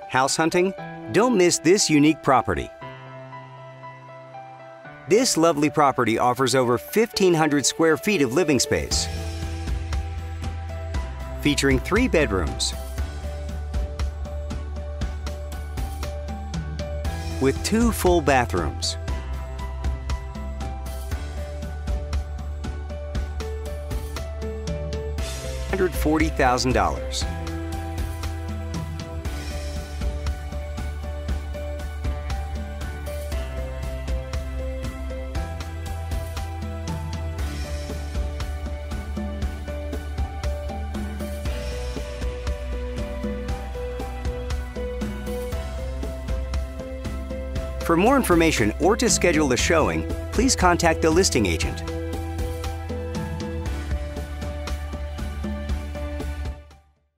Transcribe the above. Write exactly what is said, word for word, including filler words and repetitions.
House hunting? Don't miss this unique property. This lovely property offers over fifteen hundred square feet of living space, featuring three bedrooms with two full bathrooms. one hundred forty thousand dollars. For more information or to schedule a showing, please contact the listing agent.